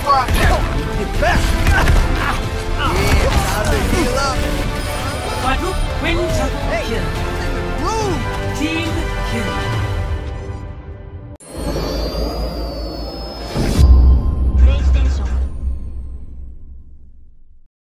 Get back! Yeah, time to heal up. Quadruple quintuple kill. Hey, in the room! Team